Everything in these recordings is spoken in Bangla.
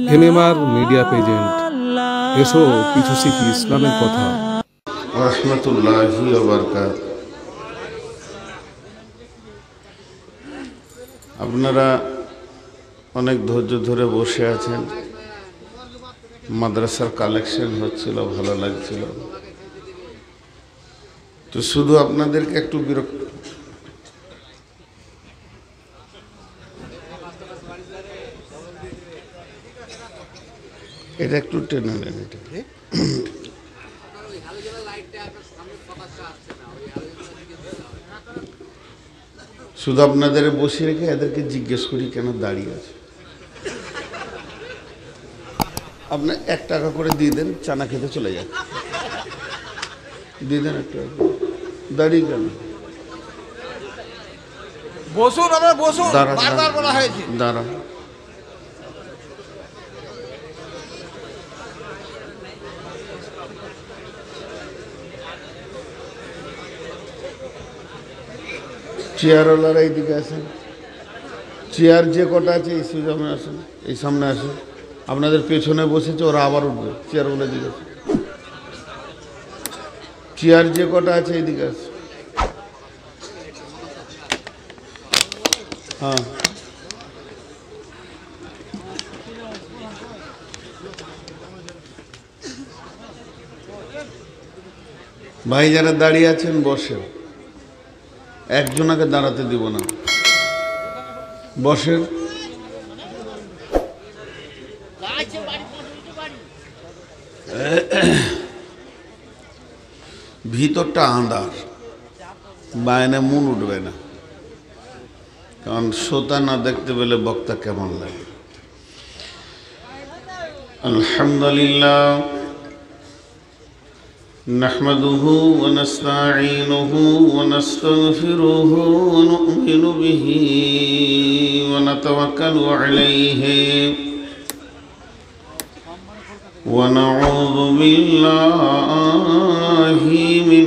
এনএমআর মিডিয়া প্রেজেন্ট, এসো কিছু শিখি ইসলামের কথা। রাহমাতুল্লাহি ওয়া বারাকাতুহু। আপনারা অনেক ধৈর্য ধরে বসে আছেন। মাদ্রাসার কালেকশন হচ্ছিল, ভালো লাগছিল। তো শুধু আপনাদেরকে একটু বিরক্ত, এটা একটু টেনে নেন। এটা শুধু আপনাদের বসে রেখে এদেরকে জিজ্ঞেস করি কেন দাঁড়িয়ে আছে। আপনি 1 টাকা করে দিয়ে দেন, চানা খেতে চলে যান। দিয়ে দেন একটা, দাঁড়িয়ে কেন? বসুন, আমরা বসুন, বারবার বলা হয়েছে। দাঁড়া, চেয়ারওয়ালারা এইদিকে আসেন। চেয়ার যে কটা আছে এই সামনে আসেন, এই সামনে আসেন। আপনাদের পেছনে বসেছে, ওরা আবার উঠবে। চেয়ারওয়ালা দিকে আসেন। চেয়ার যে কটা আছে এইদিকে আসে। হ্যাঁ, ভাই যারা দাঁড়িয়ে আছেন বসেন, একজনাকে দাঁড়াতে দিব না, বসেন। ভিতরটা আন্ধার, বাইরে মন উঠবে না, কারণ শ্রোতা না দেখতে পেলে বক্তা কেমন লাগে। আলহামদুলিল্লাহ নাহমাদুহু ওয়া নাস্তাঈনুহু ওয়া নাস্তাগফিরুহু ওয়া নু'মিনু বিহি ওয়া নাতাওয়াক্কালু আলাইহি ওয়া নাউযু বিল্লাহি মিন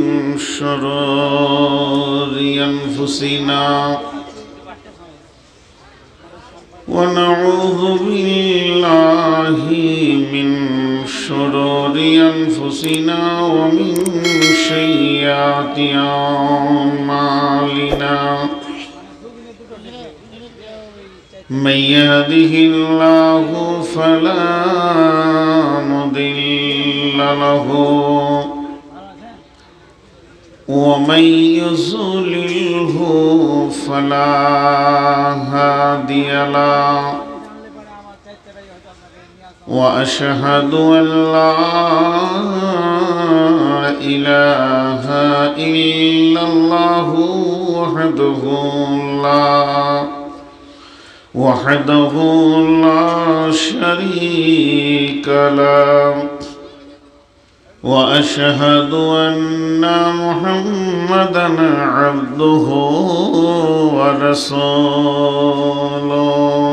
শুরুরি আনফুসিনা ওয়া নাউযু বিল্লাহি মিন শুরুরি আনফুসিনা ওয়া মিন সাইয়্যাতি আমালিনা। من يهده الله فلا مضل له ومن يضلله فلا هادي له وأشهد أن لا إله إلا الله وحده لا شريك له وأشهد أن محمدا عبده ورسوله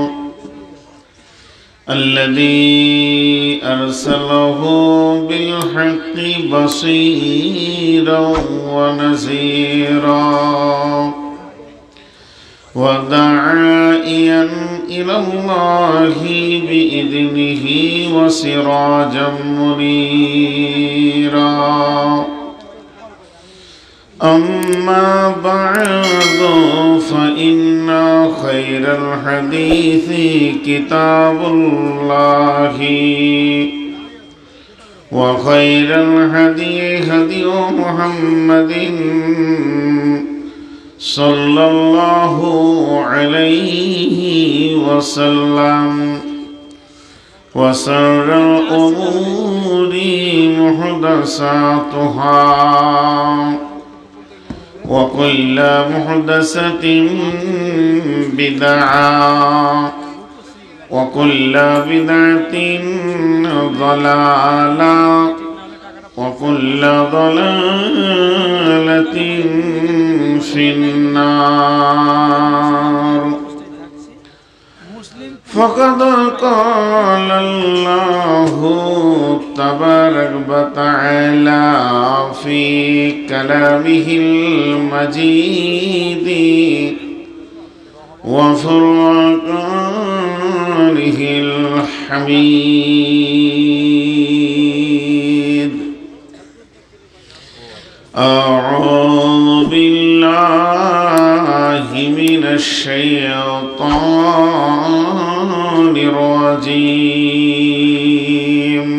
الذي أرسله بالحق بصيرا ونذيرا وداعيا إلى الله بإذنه وسراجا منيرا. أما بعد فإن خير الحديث كتاب الله وخير الهدي هدي محمد صلى الله عليه وسلم وشر الأمور محدثاتها وكل محدثة بدعة وكل بدعة ضلالة وكل ضلالة في النار. فقد قال الله تبارك وتعالى في كلامه المجيد وفرقانه حميد أعوذ بالله من الشيطان الرجيم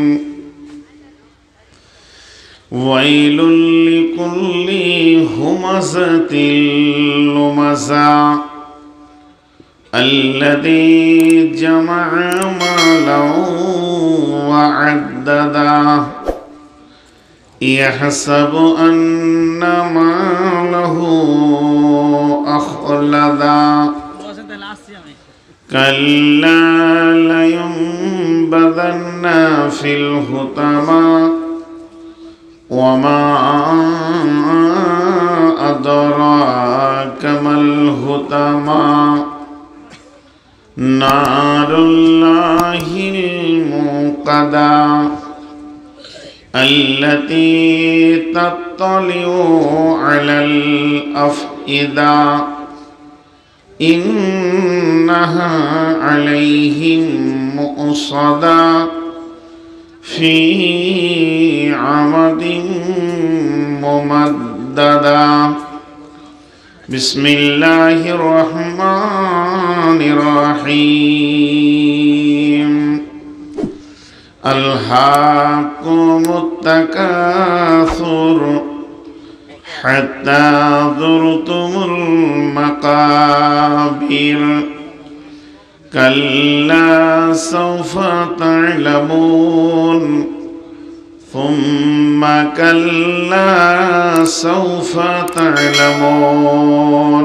ويل لكل همزة لمزة الذي جمع مالا وعدده يحسب أن ماله أخلده كلا لينبذن في الحطمة وما أدراك ما الحطمة نار الله الموقدة التي تطلع على الأفئدة إنها عليهم مؤصدة في عمد ممددة بسم الله الرحمن الرحيم ألهاكم التكاثر حتى زرتم المقابر كلا سوف تعلمون ثم كلا سوف تعلمون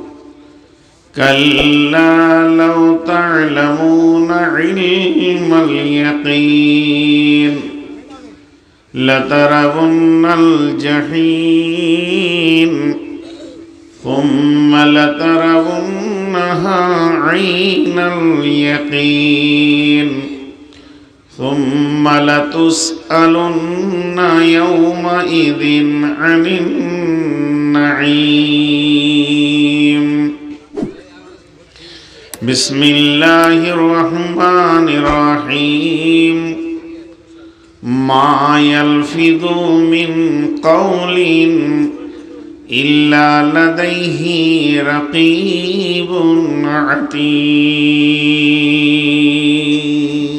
كلا لو تعلمون علم اليقين لترون الجحيم ثم لترونها عين اليقين ثم لتسألن يومئذ عن النعيم بسم الله الرحمن الرحيم ما يلفظ من قول إلا لديه رقيب عتيد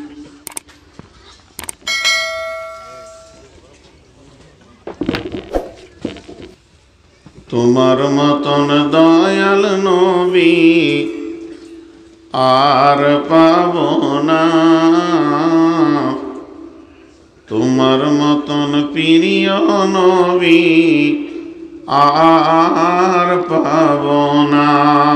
তোমার মতন দয়াল নবী আর পাব না, তোমার মতন প্রিয় নবী আর পাব না।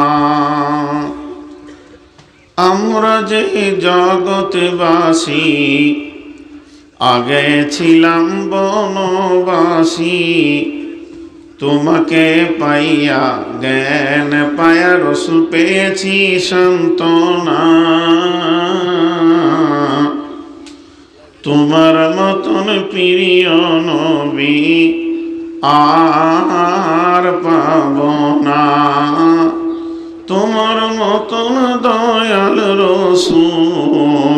আমরা যে জগৎবাসী আগে ছিলাম বনবাসী, তোমাকে পাইয়া জ্ঞান পায়া রসুল পেয়েছি সান্ত্বনা। তোমার মতন প্রিয় নবী আর পাব না, তোমার মতন দয়াল রসুল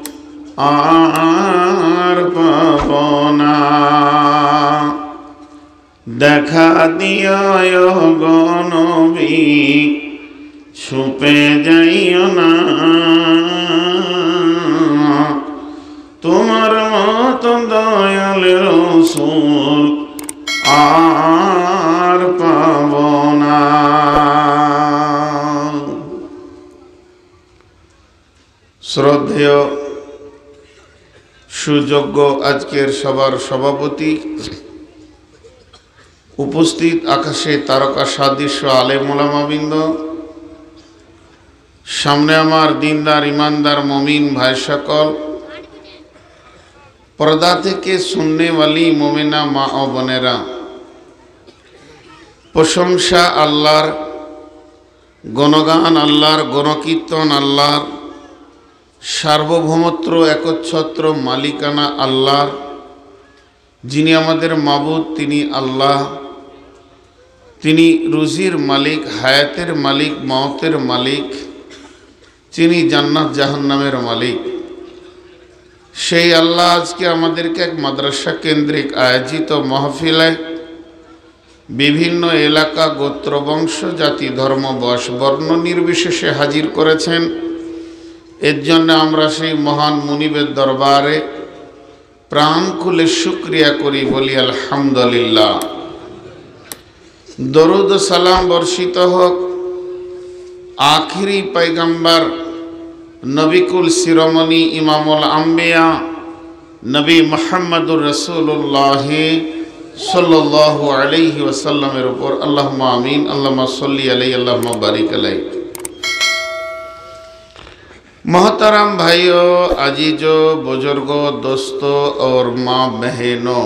আর পাব না। দেখা দিয়া গো নবী ছুপে যাইও না, তোমার মতো দয়াল রসুল আর পাব না। শ্রদ্ধেয় সুযোগ্য আজকের সবার সভাপতি, উপস্থিত আকাশে তারকা সাদৃশ্য আলেম ওলামাবৃন্দ, সামনে আমার দিনদার ইমানদার মমিন ভাই সকল, পর্দা থেকে সুন্নেওয়ালি মোমেনা মা ও বোনেরা, প্রশংসা আল্লাহর, গণগান আল্লাহর, গণকীর্তন আল্লাহর, সার্বভৌমত্ব একচ্ছত্র মালিকানা আল্লাহর। যিনি আমাদের মাবুদ তিনি আল্লাহ, তিনি রুজির মালিক, হায়াতের মালিক, মওতের মালিক, তিনি জান্নাত জাহান্নামের মালিক। সেই আল্লাহ আজকে আমাদেরকে এক মাদ্রাসা কেন্দ্রিক আয়োজিত মাহফিলে বিভিন্ন এলাকা, গোত্র, বংশ, জাতি, ধর্ম, বয়স, বর্ণ নির্বিশেষে হাজির করেছেন। এর জন্য আমরা সেই মহান মুনিবের দরবারে প্রাণ খুলে শুকরিয়া করি, বলি আলহামদুলিল্লাহ। দরুদ সালাম বর্ষিত হোক আখিরি পয়গম্বর নবিকুল শিরোমণি ইমামুল আম্বিয়া নবী মুহাম্মদুর রাসূলুল্লাহ সাল্লাল্লাহু আলাইহি ওয়াসাল্লামের উপর। আল্লাহুম্মা আমিন। আল্লাহুম্মা সাল্লি আলাইহি, আল্লাহুম্মা বারিক আলাইহি। मोहतरम भाइयों, अजीजों, बुजुर्गों, दोस्तों और माँ बहनों,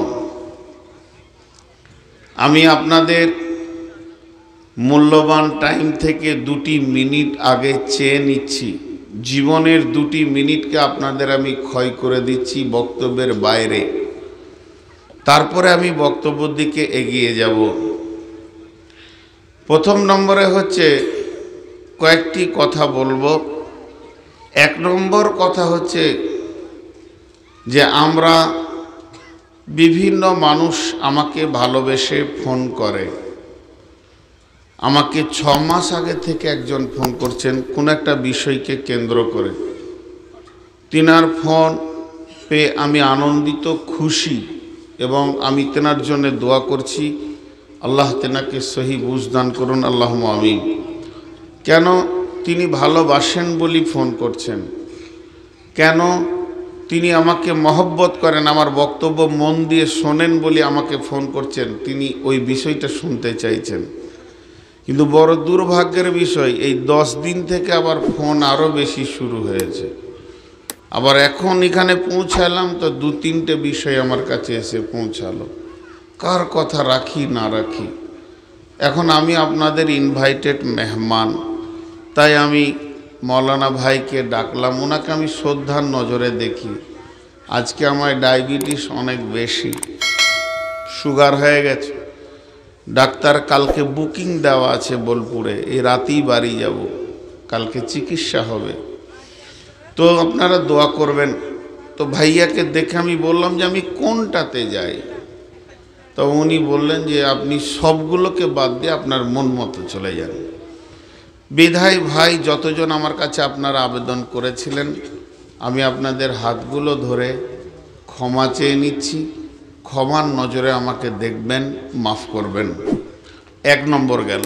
আমি আপনাদের মূল্যবান টাইম থেকে 2টি মিনিট আগে চেয়ে নিচ্ছি। জীবনের 2টি মিনিটকে আপনাদের আমি ক্ষয় করে দিচ্ছি বক্তব্যের বাইরে, তারপরে আমি বক্তব্যের দিকে এগিয়ে যাব। প্রথম নম্বরে হচ্ছে কয়েকটি কথা বলবো। 1 নম্বর কথা হচ্ছে যে আমরা বিভিন্ন মানুষ আমাকে ভালোবেসে ফোন করে। আমাকে 6 মাস আগে থেকে একজন ফোন করছেন কোন একটা বিষয়কে কেন্দ্র করে। তিনার ফোন পেয়ে আমি আনন্দিত, খুশি, এবং আমি তেনার জন্য দোয়া করছি আল্লাহ তেনাকে সহি বুঝ দান করুন, আল্লাহুম্মা আমিন। কেন? তিনি ভালোবাসেন বলি ফোন করছেন। কেন? তিনি আমাকে মহব্বত করেন, আমার বক্তব্য মন দিয়ে শোনেন বলে আমাকে ফোন করছেন। তিনি ওই বিষয়টা শুনতে চাইছেন। কিন্তু বড় দুর্ভাগ্যের বিষয়, এই 10 দিন থেকে আবার ফোন আরও বেশি শুরু হয়েছে। আবার এখন এখানে পৌঁছালাম তো 2-3টে বিষয় আমার কাছে এসে পৌঁছালো। কার কথা রাখি না রাখি। এখন আমি আপনাদের ইনভাইটেড মেহমান, তাই আমি মৌলানা ভাইকে ডাকলাম। ওনাকে আমি শ্রদ্ধার নজরে দেখি। আজকে আমার ডায়াবেটিস অনেক বেশি, সুগার হয়ে গেছে। ডাক্তার কালকে বুকিং দেওয়া আছে বোলপুরে, এই রাতেই বাড়ি যাব, কালকে চিকিৎসা হবে। তো আপনারা দোয়া করবেন। তো ভাইয়াকে দেখে আমি বললাম যে আমি কোনটাতে যাই। তো উনি বললেন যে আপনি সবগুলোকে বাদ দিয়ে আপনার মন মতো চলে যান। বিধায় ভাই যতজন আমার কাছে আপনারা আবেদন করেছিলেন, আমি আপনাদের হাতগুলো ধরে ক্ষমা চেয়ে নিচ্ছি। ক্ষমার নজরে আমাকে দেখবেন, মাফ করবেন। 1 নম্বর গেল।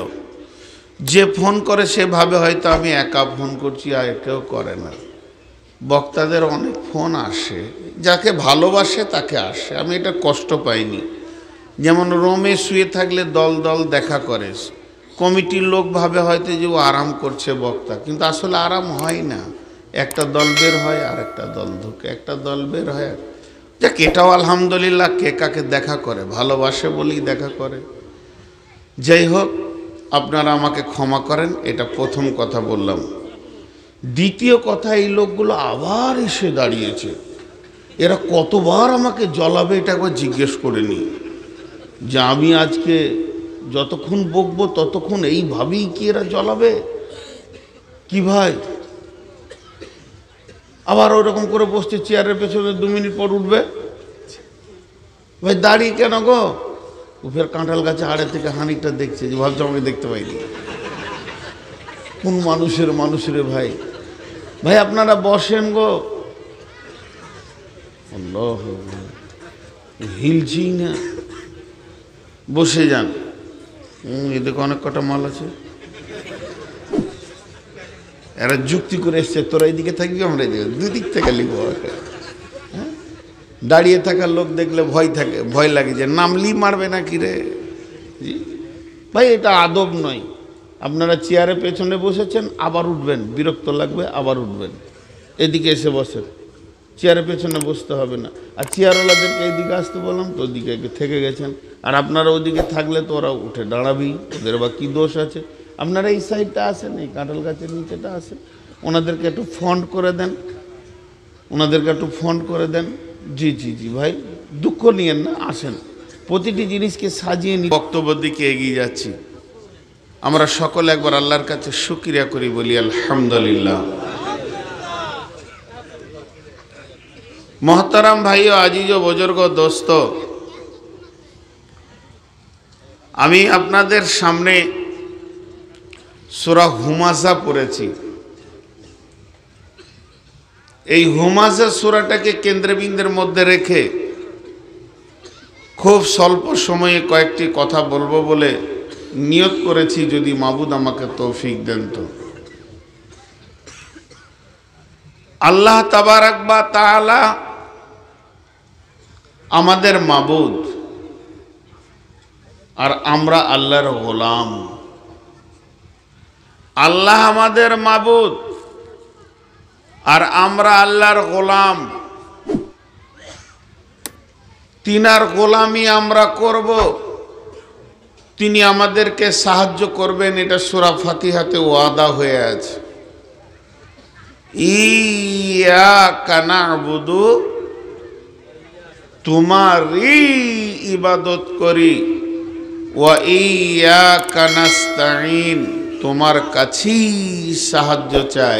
যে ফোন করে সে ভাবে হয়তো আমি একা ফোন করছি, আর কেউ করে না। বক্তাদের অনেক ফোন আসে, যাকে ভালোবাসে তাকে আসে, আমি এটা কষ্ট পাইনি। যেমন রোমে শুয়ে থাকলে দল দল দেখা করে, কমিটির লোক ভাবে হয়তো যে ও আরাম করছে বক্তা, কিন্তু আসলে আরাম হয় না। একটা দল বের হয় আর একটা দল ঢুকে, একটা দল বের হয়। যাক, এটাও আলহামদুলিল্লাহ, কে কাকে দেখা করে, ভালোবাসে বলেই দেখা করে। যাই হোক, আপনারা আমাকে ক্ষমা করেন, এটা প্রথম কথা বললাম। দ্বিতীয় কথা, এই লোকগুলো আবার এসে দাঁড়িয়েছে। এরা কতবার আমাকে জ্বলাবে এটা একবার জিজ্ঞেস করে নি, যে আমি আজকে যতক্ষণ বকবো ততক্ষণ এইভাবেই কি এরা জ্বলাবে? কি ভাই, আবার ওরকম করে বসছে চেয়ারের পেছনে, 2 মিনিট পর উঠবে। ভাই দাঁড়িয়ে কেন গো? ও ফের কাঁঠাল গাছে আড়ে থেকে হানিটা দেখছে, যে ভাবছে আমাকে দেখতে পাইনি। কোন মানুষের ভাই। ভাই আপনারা বসেন গো। আল্লাহ, হিলছি না, বসে যান। এদিকে অনেক কটা মাল আছে। এরা যুক্তি করে এসছে, তোরা এইদিকে থাকবি, আমরা এদিকে, 2 দিক থেকে লিখব। হ্যাঁ, দাঁড়িয়ে থাকার লোক দেখলে ভয় লাগে যে নামলি মারবে না কি রে। ভাই এটা আদব নয়। আপনারা চেয়ারে পেছনে বসেছেন, আবার উঠবেন, বিরক্ত লাগবে, আবার উঠবেন, এদিকে এসে বসেন। চেয়ারে পেছনে বসতে হবে না। আর চেয়ারওয়ালাদেরকে এইদিকে আসতে বললাম তো ওদিকে থেকে গেছেন। আর আপনারা ওদিকে থাকলে তো ওরা উঠে দাঁড়াবেই, ওদের বা কী দোষ আছে। আপনারা এই সাইডটা আসেন, এই কাঁঠাল গাছের নিচেটা আসেন, ওনাদেরকে একটু ফন্ড করে দেন, ওনাদেরকে একটু ফন্ড করে দেন। জি জি জি ভাই, দুঃখ নিয়েন না, আসেন। প্রতিটি জিনিসকে সাজিয়ে নিয়ে বক্তব্যের দিকে এগিয়ে যাচ্ছি। আমরা সকলে একবার আল্লাহর কাছে শুকরিয়া করি, বলি আলহামদুলিল্লাহ। मोहतरम भाइयों, आजिजो बुजुर्गो, दोस्तों, আমি আপনাদের সামনে সূরা হুমাযা পড়েছি। এই হুমাযা সূরাটাকে কেন্দ্রবিন্দুর মধ্যে রেখে খুব স্বল্প সময়ে কয়েকটি কথা বলবো বলে নিয়ত করেছি, যদি মাবুদ আমাকে তৌফিক দেন। তো আল্লাহ তাবারাক ওয়া তাআলা আমাদের মাবুদ, আর আমরা আল্লাহর গোলাম। আল্লাহ আমাদের মাবুদ আর আমরা আল্লাহর গোলাম। তিনার গোলামি আমরা করব, তিনি আমাদেরকে সাহায্য করবেন, এটা সূরা ফাতিহাতে ওয়াদা হয়ে আছে। ইয়াকা না'বুদু, তোমারই ইবাদত করি, ওয়া ইয়াকা নাস্তাঈন, তোমার কাছেই সাহায্য চাই।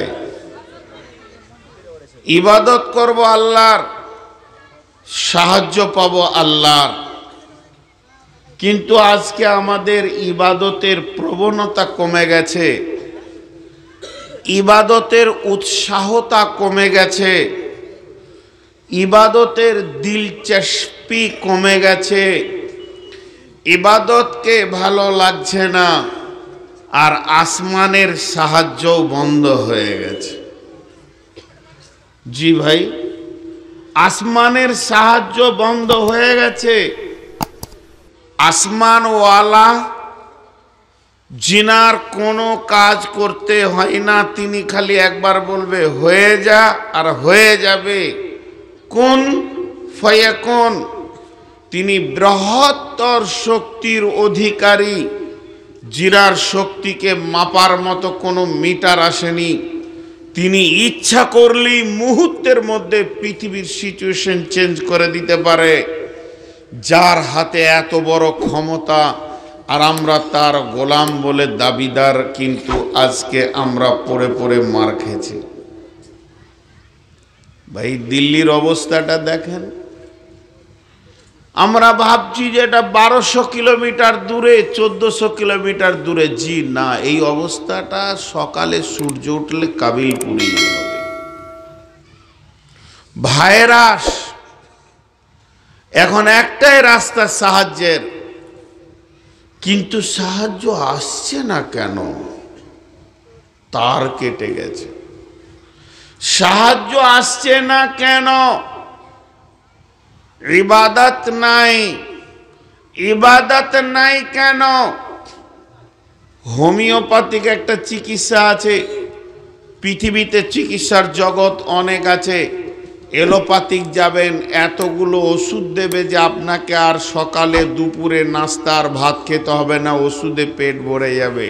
ইবাদত করব আল্লাহর, সাহায্য পাবো আল্লাহর। কিন্তু আজকে আমাদের ইবাদতের প্রবণতা কমে গেছে, ইবাদতের উৎসাহতা কমে গেছে, ইবাদতের দিলচস্পি কমে গেছে, ইবাদতকে ভালো লাগছে না, আর আসমানের সাহায্যও বন্ধ হয়ে গেছে। জি ভাই, আসমানের সাহায্য বন্ধ হয়ে গেছে। আসমানওয়ালা জিনার কোনো কাজ করতে হয় না, তিনি খালি একবার বলবে হয়ে যা, আর হয়ে যাবে। কোন ফায়াকুন, তিনি বৃহত্তর শক্তির অধিকারী, জিনার শক্তিকে মাপার মতো কোনো মিটার আসেনি। তিনি ইচ্ছা করলেই মুহূর্তের মধ্যে পৃথিবীর সিচুয়েশন চেঞ্জ করে দিতে পারে। যার হাতে এত বড় ক্ষমতা, আর আমরা তার গোলাম বলে দাবিদার, কিন্তু আজকে আমরা পড়ে পড়ে মার খেয়েছি। ভাই, দিল্লির অবস্থাটা দেখেন। আমরা ভাবছি যে এটা 1200 কিলোমিটার দূরে, 1400 কিলোমিটার দূরে। জি না, এই অবস্থাটা সকালে সূর্য উঠলে কাবিলপুরি হবে। ভাইরাস, এখন একটাই রাস্তা সাহায্যের, কিন্তু সাহায্য আসছে না কেন? তার কেটে গেছে। সাহায্য আসছে না কেন? ইবাদত নাই। ইবাদত নাই কেন? হোমিওপ্যাথিক একটা চিকিৎসা আছে, পৃথিবীতে চিকিৎসার জগৎ অনেক আছে। এলোপ্যাথিক যাবেন, এতগুলো ওষুধ দেবে যে আপনাকে আর সকালে দুপুরে নাস্তা আর ভাত খেতে হবে না, ওষুধে পেট ভরে যাবে।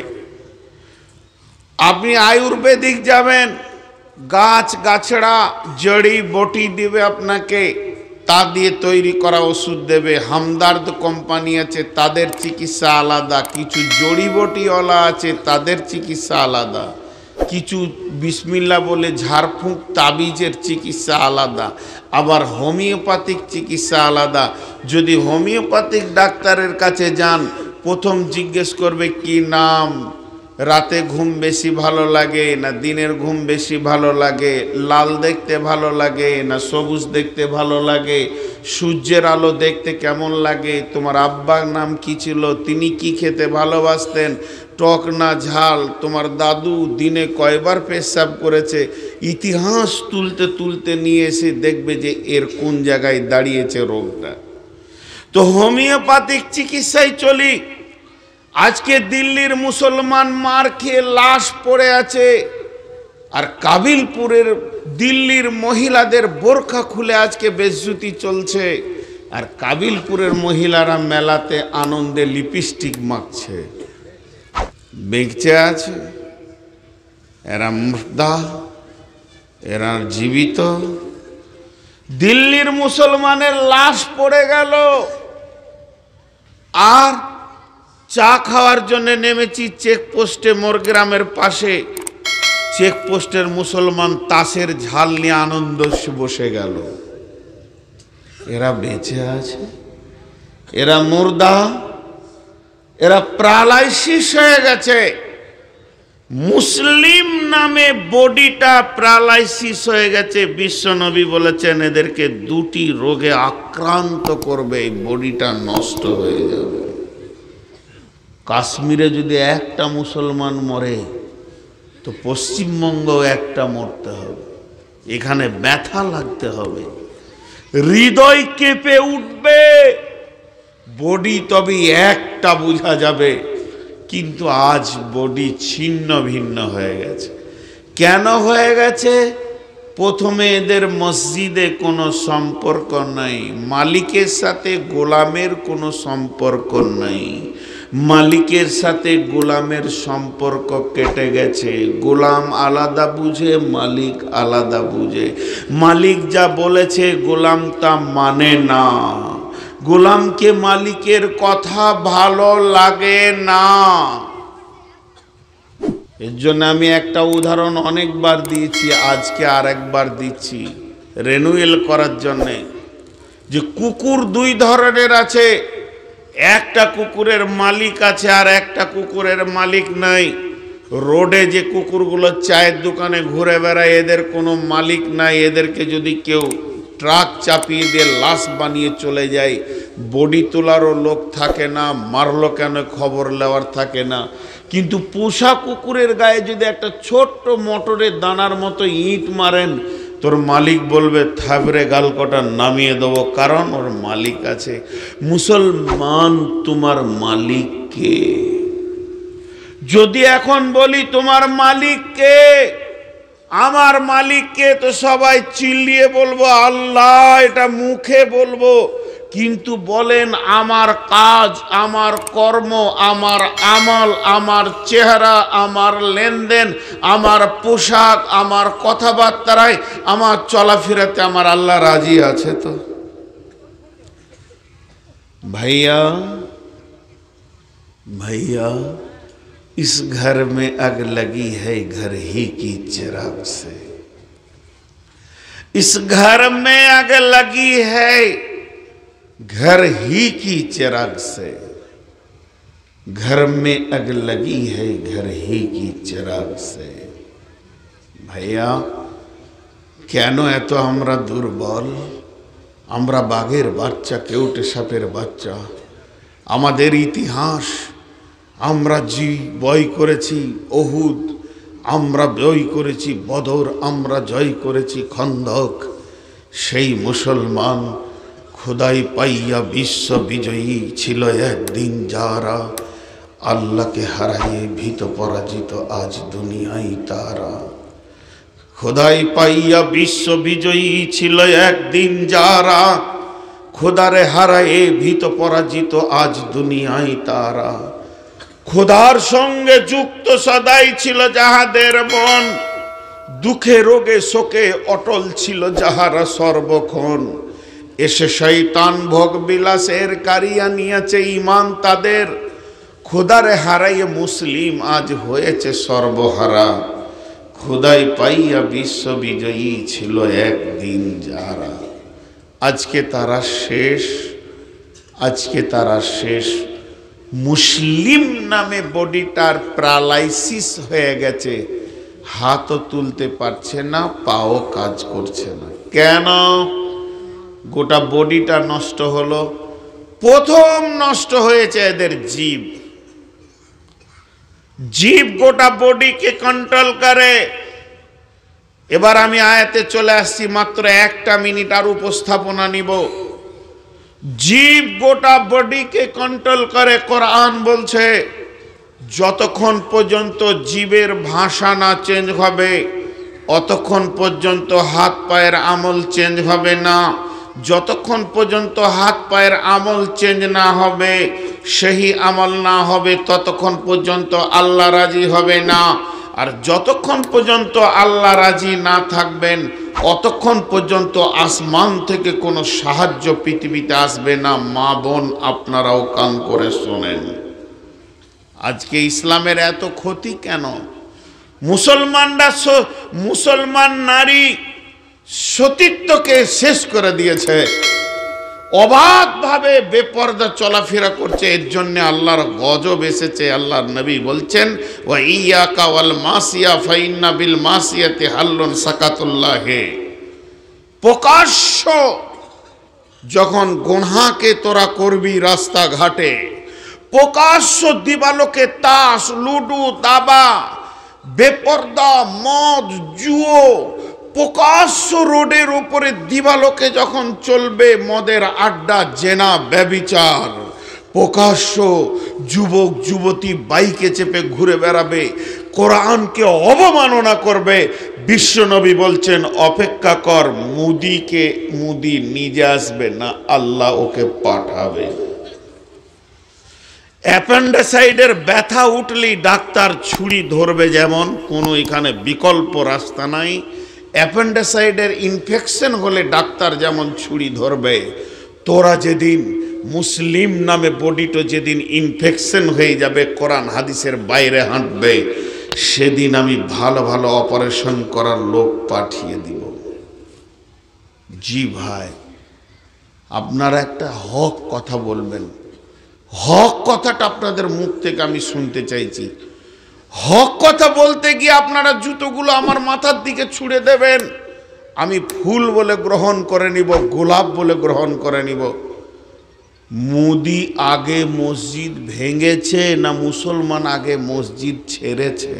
আপনি আয়ুর্বেদিক যাবেন, গাছ গাছড়া জড়ি বটি দিবে আপনাকে, তা দিয়ে তৈরি করা ওষুধ দেবে। হামদার্দ কোম্পানি আছে, তাদের চিকিৎসা আলাদা। কিছু জড়িবটিওয়ালা আছে, তাদের চিকিৎসা আলাদা। কিছু বিসমিল্লা বলে ঝাড়ফুঁক তাবিজের চিকিৎসা আলাদা, আবার হোমিওপ্যাথিক চিকিৎসা আলাদা। যদি হোমিওপ্যাথিক ডাক্তারের কাছে যান, প্রথম জিজ্ঞেস করবে কি নাম, রাতে ঘুম বেশি ভালো লাগে না দিনের ঘুম বেশি ভালো লাগে, লাল দেখতে ভালো লাগে না সবুজ দেখতে ভালো লাগে, সূর্যের আলো দেখতে কেমন লাগে, তোমার আব্বার নাম কি ছিল, তিনি কি খেতে ভালোবাসতেন, টক না ঝাল, তোমার দাদু দিনে কয়বার পেশাব করেছে, ইতিহাস তুলতে তুলতে নিয়ে এসে দেখবে যে এর কোন জায়গায় দাঁড়িয়েছে রোগটা। তো হোমিওপ্যাথিক চিকিৎসায় চলি। আজকে দিল্লির মুসলমান মার খেয়ে লাশ পড়ে আছে, আর কাবিলপুরের দিল্লির মহিলাদের বোরখা খুলে আজকে বেজ্জতি চলছে, আর কাবিলপুরের মহিলারা মেলাতে আনন্দে লিপস্টিক মাখছে। বেঁচে আছে এরা, মুর্দা এরা জীবিত। দিল্লির মুসলমানের লাশ পড়ে গেল, আর চা খাওয়ার জন্য নেমেছি চেকপোস্টে, মোর গ্রামের পাশে। চেকপোস্টের মুসলমান তাসের ঝাল নিয়ে আনন্দ বসে গেল। এরা বেঁচে আছে, এরা মুর্দা, এরা প্যারালাইসিস হয়ে গেছে। মুসলিম নামে বডিটা প্যারালাইসিস হয়ে গেছে। বিশ্বনবী বলেছেন এদেরকে দুটি রোগে আক্রান্ত করবে, এই বডিটা নষ্ট হয়ে যাবে। কাশ্মীরে যদি একটা মুসলমান মরে তো পশ্চিমবঙ্গেও একটা মরতে হবে, এখানে ব্যথা লাগতে হবে, হৃদয় কেঁপে উঠবে, বডি তবে একটা বোঝা যাবে। কিন্তু আজ বডি ছিন্ন ভিন্ন হয়ে গেছে। কেন হয়ে গেছে? প্রথমে এদের মসজিদে কোনো সম্পর্ক নাই, মালিকের সাথে গোলামের কোনো সম্পর্ক নাই, মালিকের সাথে গোলামের সম্পর্ক কেটে গেছে। গোলাম আলাদা বুঝে, মালিক আলাদা বুঝে। মালিক যা বলেছে গোলাম তা মানে না, গোলামকে মালিকের কথা ভালো লাগে না। এর জন্য আমি একটা উদাহরণ অনেকবার দিয়েছি, আজকে আর একবার দিচ্ছি রেনুয়েল করার জন্যে। যে কুকুর দুই ধরনের আছে, একটা কুকুরের মালিক আছে আর একটা কুকুরের মালিক নাই। রোডে যে কুকুরগুলো চায়ের দোকানে ঘুরে বেড়ায়, এদের কোনো মালিক নাই। এদেরকে যদি কেউ ট্রাক চাপিয়ে দিয়ে লাশ বানিয়ে চলে যায়, বডি তোলারও লোক থাকে না, মারলো কেন খবর নেওয়ার থাকে না। কিন্তু পোষা কুকুরের গায়ে যদি একটা ছোট্ট মোটরের দানার মতো ইট মারেন, তোর মালিক বলবে থাবরে গাল কটা নামিয়ে দেবো, কারণ ওর মালিক আছে। মুসলমান তোমার মালিক কে? যদি এখন বলি তোমার মালিক কে, আমার মালিককে, তো সবাই চিল্লিয়ে বলবো আল্লাহ, এটা মুখে বলবো। কিন্তু বলেন আমার কাজ, আমার কর্ম, আমার আমল, আমার চেহারা, আমার লেনদেন, আমার পোশাক, আমার কথাবার্তায়, আমার চলাফেরাতে আমার আল্লাহ রাজি আছে তো? ভাইয়া ভাইয়া, इस घर में आग लगी है घर ही की चिराग से। इस घर में आग लगी है घर ही की चिराग से। घर में आग लगी है घर ही की चिराग से। ভাইয়া, কেন এত আমরা দুর্বল? আমরা বাঘের বাচ্চা, কেউটে সাপের বাচ্চা। আমাদের ইতিহাস, আমরা বই করেছি ওহুদ, আমরা বই করেছি বদর, আমরা জয় করেছি খন্দক। সেই মুসলমান খোদাই পাইয়া বিশ্ব বিজয়ী ছিল একদিন যারা, আল্লাহকে হারাইয়ে ভীত পরাজিত আজ দুনিয়ায় তারা। খোদাই পাইয়া বিশ্ব বিজয়ী ছিল একদিন যারা, খোদারে হারাইয়ে ভীত পরাজিত আজ দুনিয়ায় তারা। খোদার সঙ্গে যুক্ত সদাই ছিল যাহাদের মন, দুঃখে রোগে শোকে অটল ছিল যাহারা সর্বক্ষণ। এসে শয়তান ভোগ বিলাসের কারিয়া নিয়েছে ইমান তাদের, খোদারে হারাইয়ে মুসলিম আজ হয়েছে সর্বহারা। খোদাই পাইয়া বিশ্ব বিজয়ী ছিল একদিন যারা, আজকে তারা শেষ, আজকে তারা শেষ। মুসলিম নামে বডিটার প্যারালাইসিস হয়ে গেছে, হাতও তুলতে পারছে না, পাও কাজ করছে না। কেন? গোটা বডিটা নষ্ট হলো। প্রথম নষ্ট হয়েছে এদের জীব। জীব গোটা বডিকে কন্ট্রোল করে। এবার আমি আয়াতে চলে আসছি, মাত্র একটা মিনিট আর উপস্থাপনা নিব। জীব গোটা বডিকে কন্ট্রোল করে। কোরআন বলছে যতক্ষণ পর্যন্ত জীবের ভাষা না চেঞ্জ হবে, অতক্ষণ পর্যন্ত হাত পায়ের আমল চেঞ্জ হবে না। যতক্ষণ পর্যন্ত হাত পায়ের আমল চেঞ্জ না হবে, সেই আমল না হবে, ততক্ষণ পর্যন্ত আল্লাহ রাজি হবে না। আর যতক্ষণ পর্যন্ত আল্লাহ রাজি না থাকবেন, অতক্ষণ পর্যন্ত আসমান থেকে কোনো সাহায্য পৃথিবীতে আসবে না। মা বোন, আপনারাও কান করে শোনেন। আজকে ইসলামের এত ক্ষতি কেন? মুসলমান নারী সতীত্বকে শেষ করে দিয়েছে। অবাধভাবে বেপরদা চলাফেরা করছে, এর জন্য আল্লাহর গজব এসেছে। আল্লাহর নবী বলছেন, ওয়া ইয়াকা ওয়াল মাসিয়া ফাইন্না বিল মাসিয়াতি হাল্লুন সাকাতুল্লাহ। প্রকাশ্য যখন গুনাহকে তোরা করবি রাস্তাঘাটে, প্রকাশ্য দিবালোকে তাস, লুডু, দাবা, বেপরদা, মদ, জুয়ো প্রকাশ্য রোডের উপরে দিবালোকে যখন চলবে, মদের আড্ডা, জেনা, ব্যভিচার প্রকাশ্য, যুবক যুবতী বাইকে চেপে ঘুরে বেড়াবে, কোরআনকে অবমাননা করবে, বিশ্বনবী বলছেন অপেক্ষা কর, মুদি নিজে আসবে না, আল্লাহ ওকে পাঠাবে। অ্যাপেন্ডিসাইডের ব্যথা উঠলেই ডাক্তার ছুরি ধরবে, যেমন কোনো এখানে বিকল্প রাস্তা নাই। অ্যাপেন্ডিসাইডের ইনফেকশন হলে ডাক্তার যেমন ছুরি ধরবে, তোরা যেদিন মুসলিম নামে বডিটা যেদিন ইনফেকশন হয়ে যাবে, কোরআন হাদিসের বাইরে হাঁটবে, সেদিন আমি ভালো ভালো অপারেশন করার লোক পাঠিয়ে দিব। জি ভাই, আপনারা একটা হক কথা বলবেন, হক কথাটা আপনাদের মুখ থেকে আমি শুনতে চাইছি। হক কথা বলতে গিয়ে আপনারা জুতোগুলো আমার মাথার দিকে ছুঁড়ে দেবেন, আমি ফুল বলে গ্রহণ করে নিব, গোলাপ বলে গ্রহণ করে নিব। মোদি আগে মসজিদ ভেঙেছে না মুসলমান আগে মসজিদ ছেড়েছে?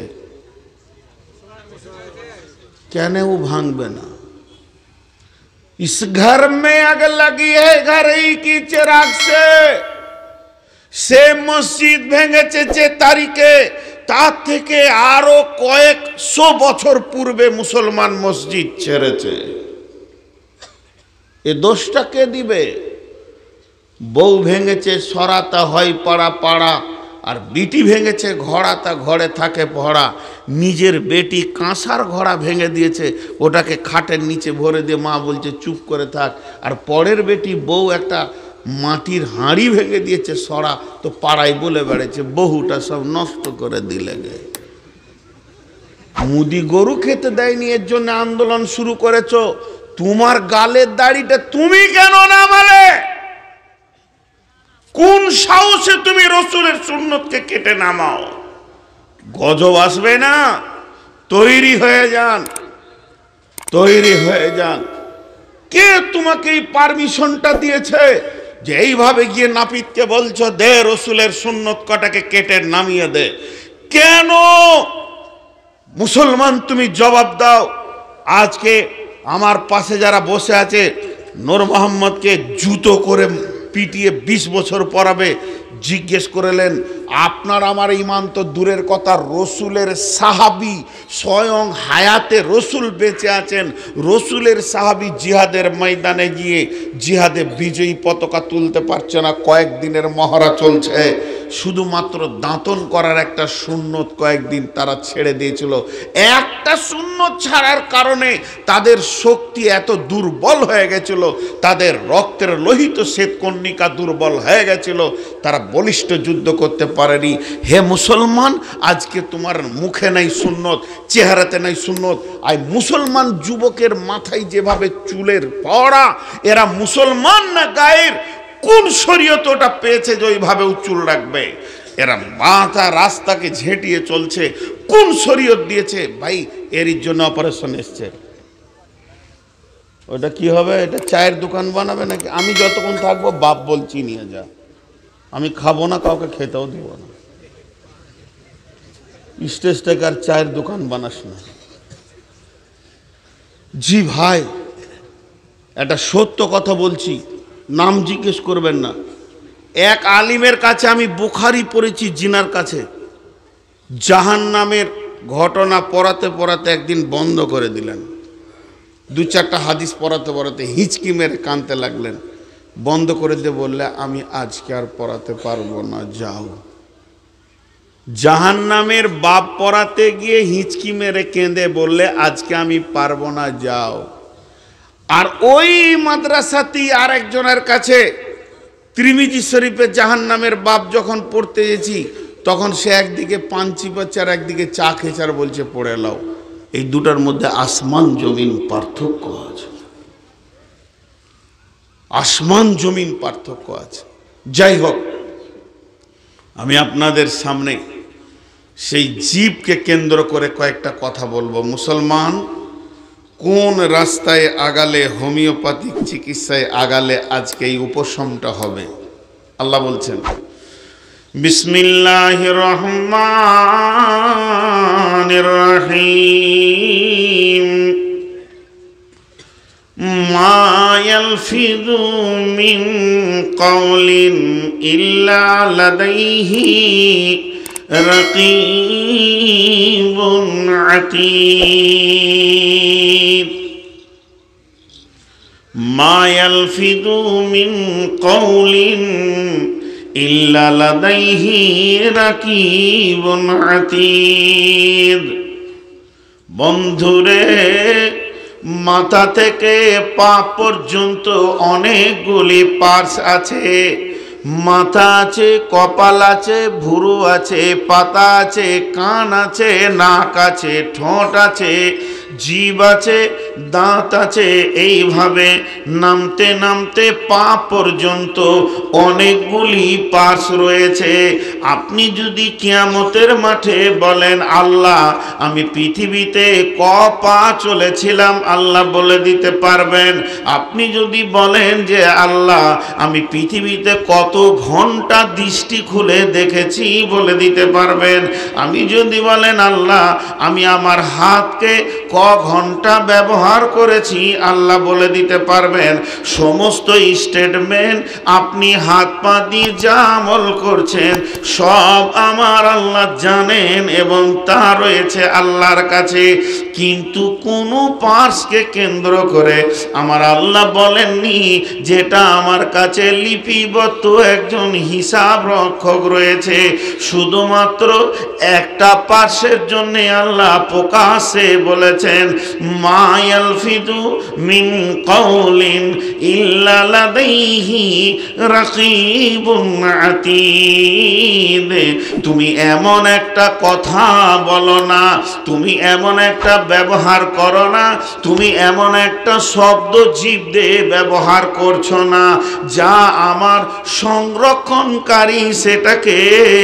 কেন ও ভাঙবে না? इस घर में आग लगी है, घर ही की चिराग से মসজিদ ভেঙেছে যে তারিখে, তার থেকে আরো কয়েকশো বছর পূর্বে মুসলমান মসজিদ ছেড়েছে। এ দোষটা কে দিবে? বউ ভেঙেছে সরাতা হয় পাড়া পাড়া, আর বিটি ভেঙেছে ঘোড়াতা ঘরে থাকে পড়া। নিজের বেটি কাঁসার ঘোড়া ভেঙে দিয়েছে, ওটাকে খাটের নিচে ভরে দিয়ে মা বলছে চুপ করে থাক, আর পরের বেটি বউ একটা মাটির হাঁড়ি ভেঙে দিয়েছে সরা, তো পাড়ায় বলে বেড়েছে বহুটা সব নষ্ট করে দিলে গে। মুদি গরু খেতে দেয়নি, এর জন্য আন্দোলন শুরু করেছো। তোমার গালের দাড়িটা তুমি কেন নামালে? কোন সাহসে তুমি রসুলের সুন্নতকে কেটে নামাও? গজব আসবে না? তৈরি হয়ে যান, তৈরি হয়ে যান। কে তোমাকে এই পারমিশনটা দিয়েছে যে এইভাবে গিয়ে নাপিতকে বলছো দে রসুলের সুন্নত কটাকে কেটে নামিয়ে দে? কেন? মুসলমান তুমি জবাব দাও। আজকে আমার পাশে যারা বসে আছে, নূর মোহাম্মদকে জুতো করে পিটিয়ে 20 বছর পড়াবে, জিজ্ঞেস করলেন আপনার আমার ইমান তো দূরের কথা, রসুলের সাহাবি স্বয়ং হায়াতে রসুল বেঁচে আছেন, রসুলের সাহাবি জিহাদের ময়দানে গিয়ে জিহাদে বিজয়ী পতাকা তুলতে পারছে না, কয়েকদিনের মহড়া চলছে, শুধুমাত্র দাঁতন করার একটা সুন্নত কয়েকদিন তারা ছেড়ে দিয়েছিল। একটা সুন্নত ছাড়ার কারণে তাদের শক্তি এত দুর্বল হয়ে গেছিল, তাদের রক্তের লোহিত শ্বেতকণিকা দুর্বল হয়ে গেছিল, তারা বলিষ্ঠ যুদ্ধ করতে পারেনি। হে মুসলমান, আজকে তোমার মুখে নাই সুন্নত, চেহারাতে নাই সুন্নত। আর মুসলমান যুবকের মাথায় যেভাবে চুলের পড়া, এরা মুসলমান না গায়ের? কোন শরীয়ত ওটা পেয়েছে যে ওইভাবেও চুল রাখবে? এরা মাথা রাস্তাকে ঝেঁটিয়ে চলছে, কোন শরীয়ত দিয়েছে? ভাই এরই জন্য অপারেশন এসছে। ওটা কি হবে? এটা চায়ের দোকান বানাবে নাকি? আমি যতক্ষণ থাকবো বাপ বলছি নিয়ে যা, আমি খাবো না, কাউকে খেতেও দেবো না। স্টেজ থেকে আর চায়ের দোকান বানাস না। জি ভাই, একটা সত্য কথা বলছি, নাম জিজ্ঞেস করবেন না। এক আলিমের কাছে আমি বুখারি পড়েছি, জিনার কাছে জাহান্নামের ঘটনা পড়াতে পড়াতে একদিন বন্ধ করে দিলেন। 2-4টা হাদিস পড়াতে পড়াতে হিচকি মেরে কাঁদতে লাগলেন, বন্ধ করে দিয়ে বললে আমি আজকে আর পড়াতে পারবো না, যাও। জাহান্নামের বাপ পড়াতে গিয়ে হিচকি মেরে কেঁদে বললে আজকে আমি পারবো না, যাও। আর ওই মাদ্রাসাতেই আরেকজনের কাছে ত্রিমিজি শরীফে জাহান্নামের বাপ যখন পড়তে গেছি, তখন সে একদিকে পান চিপাচ্ছে আর একদিকে চা খেয়েছে আর বলছে পড়ে লাও। এই দুটার মধ্যে আসমান জমিন পার্থক্য আছে। আসমান জমিন পার্থক্য আছে। যাই হোক, আমি আপনাদের সামনে সেই জীবকে কেন্দ্র করে কয়েকটা কথা বলবো। মুসলমান কোন রাস্তায় আগালে, হোমিওপ্যাথিক চিকিৎসায় আগালে আজকে এই উপশমটা হবে? আল্লাহ বলছেন, বিসমিল্লাহির রহমানির রহিম, মা ইয়ালফিযু মিন কাওলিন ইল্লা লাদাইহি রাকীবুন আতীদ। মা ইয়ালফিযু মিন কাওলিন ইল্লা লাদাইহি রাকীবুন আতীদ। বন্ধুরে, মাথা থেকে পা পর্যন্ত অনেকগুলি পার্টস আছে। মাথা আছে, কপাল আছে, ভুরু আছে, পাতা আছে, কান আছে, নাক আছে, ঠোঁট আছে, জিভ আছে, দাঁত আছে। এইভাবে নামতে নামতে পা পর্যন্ত অনেকগুলি পার্টস রয়েছে। আপনি যদি কিয়ামতের মাঠে বলেন, আল্লাহ আমি পৃথিবীতে ক পা চলেছিলাম, আল্লাহ বলে দিতে পারবেন। আপনি যদি বলেন যে আল্লাহ আমি পৃথিবীতে কত ঘন্টা দৃষ্টি খুলে দেখেছি, বলে দিতে পারবেন। আমি যদি বলেন আল্লাহ আমি আমার হাতকে ক ঘন্টা ব্যবহার করেছি, আল্লাহ বলে দিতে পারবেন। সমস্ত স্টেটমেন্ট আপনি হাত পা দিয়ে যা আমল করছেন সব আমার আল্লাহ জানেন এবং তা রয়েছে আল্লাহর কাছে। কিন্তু কোন পার্সকে কেন্দ্র করে আমার আল্লাহ বলেননি যেটা আমার কাছে লিপিবদ্ধ একজন হিসাব রক্ষক রয়েছে। শুধুমাত্র একটা পার্সের জন্য আল্লাহ প্রকাশে বলেছেন, মা ইয়ালফিযু মিন কাওলিন ইল্লা লাদাইহি রাকীবুন আতীদ। তুমি এমন একটা কথা বলো না, তুমি এমন একটা ব্যবহার করো না, তুমি এমন একটা শব্দ জীব দিয়ে ব্যবহার করছো না যা আমার সংরক্ষণকারী সেটাকে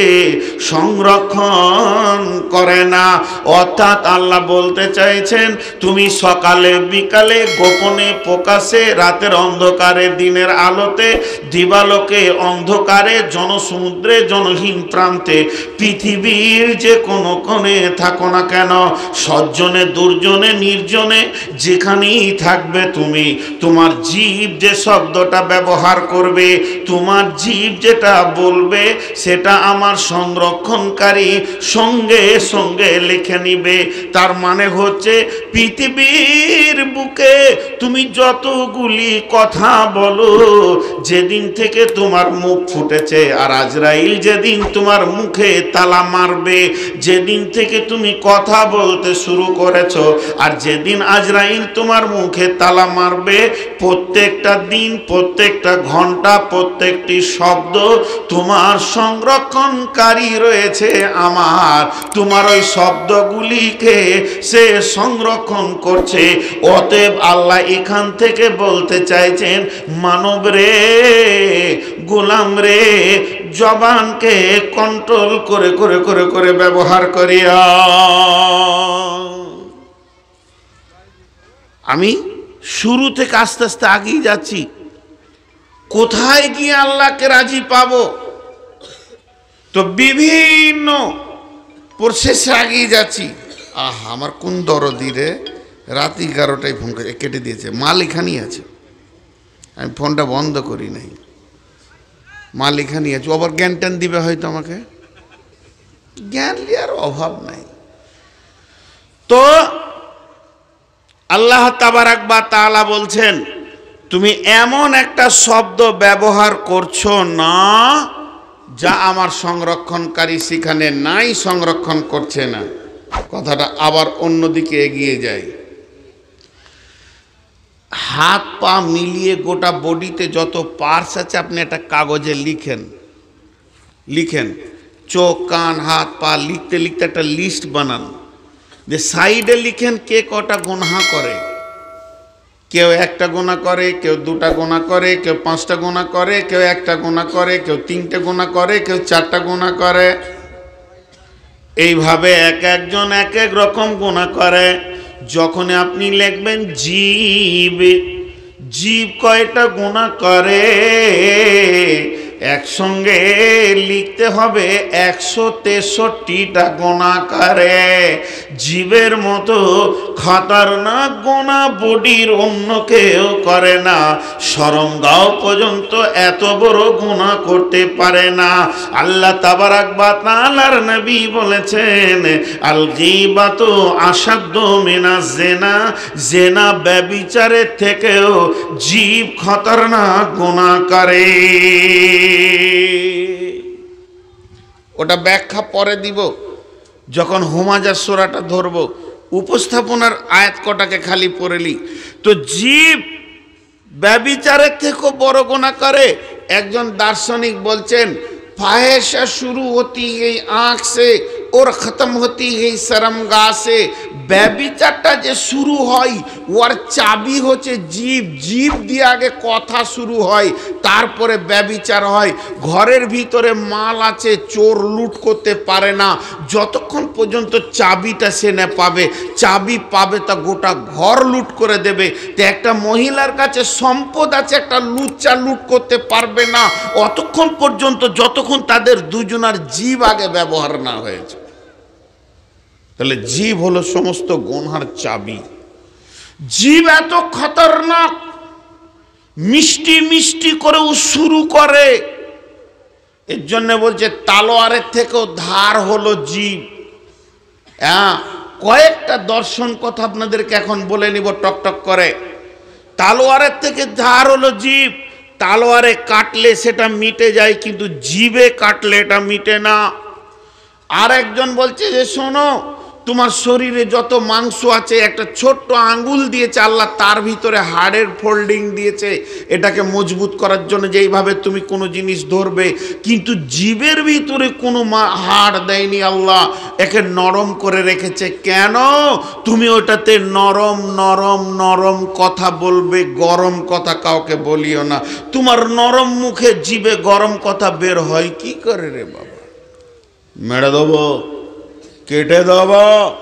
সংরক্ষণ করে না। অর্থাৎ আল্লাহ বলতে চাইছেন, তুমি সকালে বিকালে, গোপনে প্রকাশে, রাতের অন্ধকারে দিনের আলোতে, দিবালোকে অন্ধকারে, জনসমুদ্রে জনহীন প্রান্তে, পৃথিবীর যে কোনো কোণে থাকো না কেন, সজ্জনে দুর্জনে নির্জনে যেখানেই থাকবে তুমি, তোমার জীব যে শব্দটা ব্যবহার করবে, তোমার জীব যেটা বলবে সেটা আমার সংরক্ষণকারী সঙ্গে সঙ্গে লিখে নিবে। তার মানে হচ্ছে পৃথিবীর বুকে তুমি যতগুলি কথা বলো, যেদিন থেকে তোমার মুখ ফুটেছে, আর আজরাইল যেদিন তোমার মুখে তালা মারবে, যেদিন থেকে তুমি কথা বলতে শুরু করেছো আর যেদিন আজরাইল তোমার মুখে তালা মারবে, প্রত্যেকটা দিন, প্রত্যেকটা ঘন্টা, প্রত্যেকটি শব্দ তোমার সংরক্ষণকারী রয়েছে আমার। তোমার ওই শব্দগুলিকে সে সংরক্ষণ করছে। অতএব আল্লাহ এখান থেকে বলতে চাইছেন, মানব রে, গোলাম রে, জবানকে কন্ট্রোল করে করে করে করে ব্যবহার করিয়া। আমি শুরু থেকে আস্তে আস্তে আগিয়ে যাচ্ছি, কোথায় গিয়ে আল্লাহকে রাজি পাবো, তো বিভিন্ন প্রসেসে আগিয়ে যাচ্ছি। আমার কোন দরদি রে, রাত 11টায় ফোন করে কেটে দিয়েছে, মাল এখানেই আছে, আমি ফোনটা বন্ধ করি নাই, মাল এখানেই আছে। আবার জ্ঞান ট্যান দিবে হয়তো আমাকে, জ্ঞান লিয়ার অভাব নাই। তো আল্লাহ তাবারাক ওয়া তাআলা বলছেন, তুমি এমন একটা শব্দ ব্যবহার করছো না যা আমার সংরক্ষণকারী সেখানে নাই, সংরক্ষণ করছে না। কথাটা আবার অন্যদিকে এগিয়ে যায়। হাত পা মিলিয়ে গোটা বডিতে যত পার্টস আছে আপনি একটা কাগজে লিখেন, চোখ কান হাত পা লিখতে লিখতে একটা লিস্ট বানান, যে সাইডে লিখেন কে কটা গুনাহ করে, কেউ একটা গোনা করে, কেউ দুটা গোনা করে, কেউ পাঁচটা গোনা করে, কেউ একটা গোনা করে, কেউ তিনটে গোনা করে, কেউ চারটা গোনা করে। এইভাবে এক একজন এক এক রকম গোনা করে। যখন আপনি লিখবেন জীব, জীব কয়টা গোনা করে, একসঙ্গে লিখতে হবে 163টা গোনা করে। জীবের মতো খতরনাক গোনা বডির অন্য কেউ করে না। শরমগাঁও পর্যন্ত এত বড় গোনা করতে পারে না। আল্লাহ তাবারাক ওয়া তাআলার নবী বলেছেন, আল গীবাতু আশাদ্দু মিনাজ জিনা, জিনা ব্যভিচারের থেকেও জীব খতরনাক গোনা করে। ওটা ব্যাখ্যা পরে দিব, যখন হুমাজা সূরাটা ধরব। উপস্থাপনার আয়াত কটাকে খালি পড়েলি তো জীব ব্যভিচারের থেকেও বড় গুনাহ করে। একজন দার্শনিক বলছেন, ফাহেশা শুরু হতি এই আঁখ সে और खत्म होती है शर्मगाह से। ব্যভিচারটা যে শুরু হয় ওর চাবি হচ্ছে জীব। জীব দিয়ে আগে কথা শুরু হয়, তারপরে ব্যভিচার হয়। ঘরের ভিতরে মাল আছে, চোর লুট করতে পারে না যতক্ষণ পর্যন্ত চাবিটা সে না পাবে। চাবি পাবে তা গোটা ঘর লুট করে দেবে। তো একটা মহিলার কাছে সম্পদ আছে, একটা লুচ্চা লুট করতে পারবে না অতক্ষণ পর্যন্ত যতক্ষণ তাদের দুজনার জীব আগে ব্যবহার না হয়েছে। তাহলে জীব হলো সমস্ত গুনার চাবি। জীব এত খতরনাক, মিষ্টি মিষ্টি করেও শুরু করে। এর জন্য বলছে তালোয়ারের থেকেও ধার হলো জীব। হ্যাঁ, কয়েকটা দর্শন কথা আপনাদেরকে এখন বলে নিব টকটক করে। তালোয়ারের থেকে ধার হলো জীব। তালোয়ারে কাটলে সেটা মিটে যায়, কিন্তু জীবে কাটলে এটা মিটে না। আর একজন বলছে যে শোনো, তোমার শরীরে যত মাংস আছে একটা ছোট্ট আঙ্গুল দিয়েছে আল্লাহ, তার ভিতরে হাড়ের ফোল্ডিং দিয়েছে এটাকে মজবুত করার জন্য, যেইভাবে তুমি কোনো জিনিস ধরবে। কিন্তু জীবের ভিতরে কোনো হাড় দেয়নি আল্লাহ, একে নরম করে রেখেছে। কেন? তুমি ওটাতে নরম নরম নরম কথা বলবে, গরম কথা কাউকে বলিও না। তোমার নরম মুখে জিভে গরম কথা বের হয় কি করে রে বাবা? মেরে দেবো, কেটে দেব,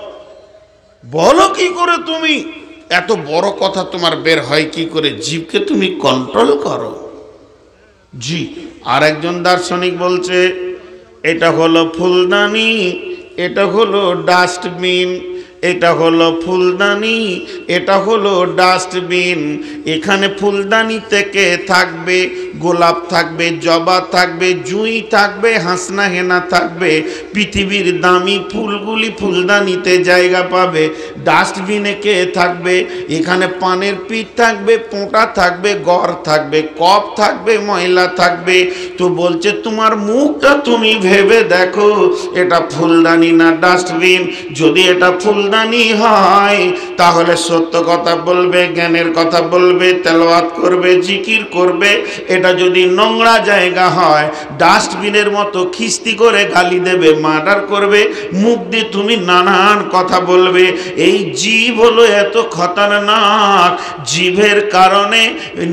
বলো কি করে? তুমি এত বড় কথা তোমার বের হয় কি করে? জীবকে তুমি কন্ট্রোল করো। জি। আর একজন দার্শনিক বলছে এটা হলো ফুলদানি, এটা হলো ডাস্টবিন, এটা হলো ফুলদানি, এটা হলো ডাস্টবিন। এখানে ফুলদানি থেকে থাকবে গোলাপ থাকবে, জবা থাকবে, জুঁই থাকবে, হাসনা হেনা থাকবে। পৃথিবীর দামি ফুলগুলি ফুলদানিতে জায়গা পাবে। ডাস্টবিনে কে থাকবে? এখানে পানের পিঠ থাকবে, পোঁটা থাকবে, গড় থাকবে, কপ থাকবে, ময়লা থাকবে। তো বলছে তোমার মুখটা তুমি ভেবে দেখো, এটা ফুলদানি না ডাস্টবিন? যদি এটা ফুলদানি হয় তাহলে সত্য কথা বলবে, জ্ঞানের কথা বলবে, তেলাওয়াত করবে, জিকির করবে। এটা যদি নোংরা জায়গা হয়, ডাস্টবিনের মতো খিস্তি করে গালি দেবে, মার্ডার করবে, মুখ দিয়ে তুমি নানান কথা বলবে। এই জীব হলো এত খতরনাক। জীবের কারণে,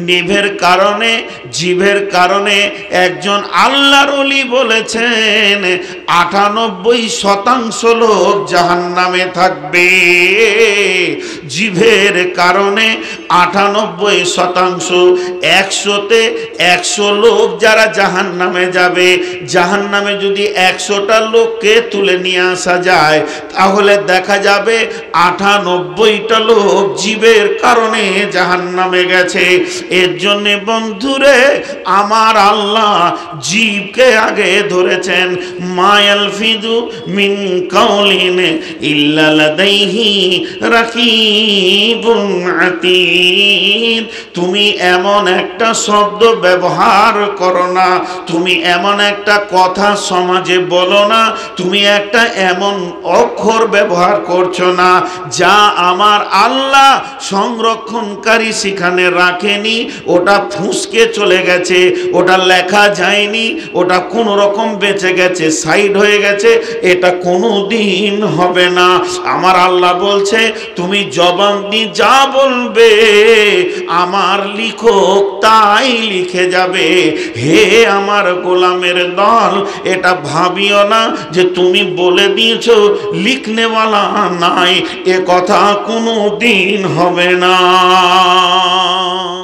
জীবের কারণে একজন আল্লাহর ওলি বলেছেন 98% লোক জাহান্নামে থাকবে। জীবের কারণে 98%, 100তে 100 লোক যারা জাহান্নামে যাবে। জাহান্নামে যদি 100টা লোককে তুলে নিয়ে আসা যায় তাহলে দেখা যাবে 98টা লোক জীবের কারণে জাহান্নামে গেছে। এর জন্যে বন্ধুরে আমার আল্লাহ জীবকে আগে ধরেছেন। মায়ালফিদু মিন কাউলিন ইল্লা লাদাইহি রাকিবুন আতীদ। তুমি এমন একটা শব্দ ব্যবহার করো না, তুমি এমন একটা কথা সমাজে বলো না, তুমি একটা এমন অক্ষর ব্যবহার করছো না যা আমার আল্লাহ সংরক্ষণকারী সেখানে রাখেনি। ওটা ফুঁসকে চলে গেছে, ওটা লেখা যায়নি, ওটা কোনো রকম বেঁচে গেছে, সাইড হয়ে গেছে। এটা কোনো দিন হবে না। আমার আমার আল্লাহ বলছে তুমি জবান দিয়ে যা বলবে আমার লিখক তাই লিখে যাবে। হে আমার গোলামের দল, এটা ভাবিও না যে তুমি বলে দিয়েছো লিখনেওয়ালা নাই, এ কথা কোনো দিন হবে না।